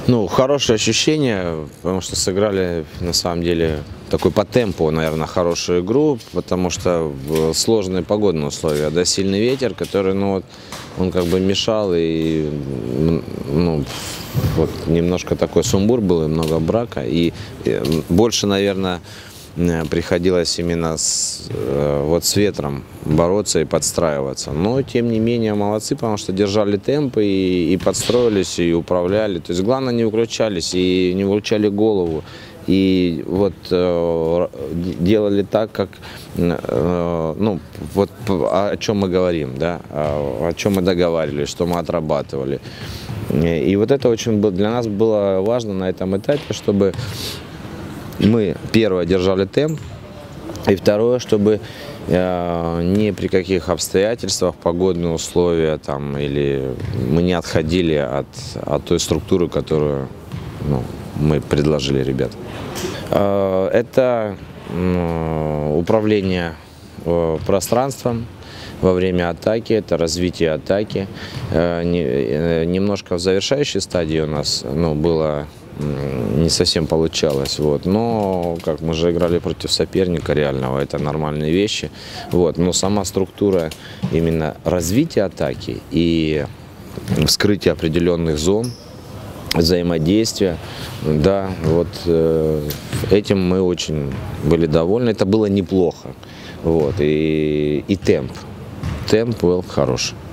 Ну, хорошее ощущение, потому что сыграли, на самом деле, такой по темпу, наверное, хорошую игру, потому что сложные погодные условия, да, сильный ветер, который, ну, вот, он как бы мешал, и, ну, вот, немножко такой сумбур был, и много брака, и больше, наверное, приходилось именно вот с ветром бороться и подстраиваться. Но, тем не менее, молодцы, потому что держали темпы и подстроились, и управляли. То есть, главное, не выключались и не выключали голову. И вот делали так, как, ну, вот о чем мы говорим, да, о чем мы договаривались, что мы отрабатывали. И вот это очень для нас было важно на этом этапе, чтобы мы, первое, держали темп, и второе, чтобы ни при каких обстоятельствах, погодные условия там, или мы не отходили от той структуры, которую, ну, мы предложили ребятам. Это управление пространством во время атаки, это развитие атаки. Немножко в завершающей стадии у нас, ну, было не совсем получалось, вот. Но как мы же играли против соперника реального, это нормальные вещи, вот. Но сама структура именно развития атаки и вскрытия определенных зон, взаимодействия, да, вот этим мы очень были довольны, это было неплохо, вот. И темп был хороший.